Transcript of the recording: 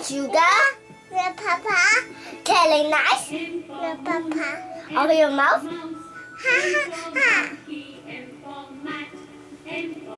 Eating sugar? Yeah, Papa. Telling lies? Yeah, Papa. Over your mouth? Ha ha ha.